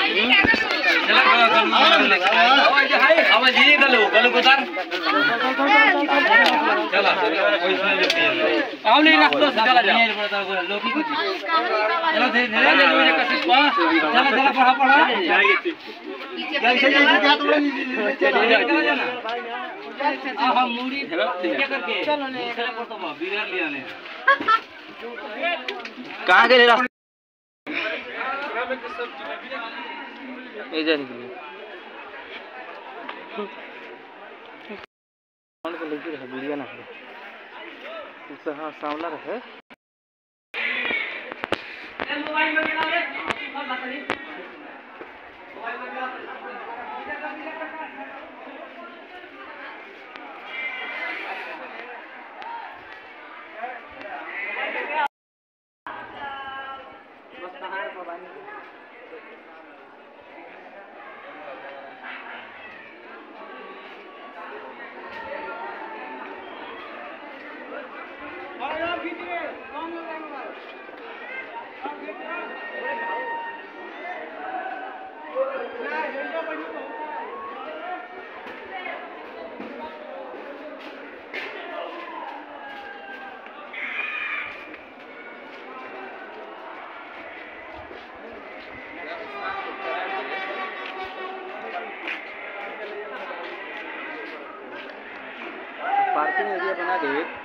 अब जी गलू उतार चला आओ नहीं रास्ता चला जा लोकी को चलो धीरे धीरे मुझे कशिश पा चला चला पढ़ा कैसे क्या तुम हम मूड़ी क्या करके चलो ने तो बिगाड़ लिया ने कहां गए रास्ता ए जाने के लिए कौन को लेके रहे वीडियो ना है उससे हां सामला रहे मोबाइल में लगा ले और बात नहीं मोबाइल में लगा बस कहां है मोबाइल पार्किंग एरिया बना दे।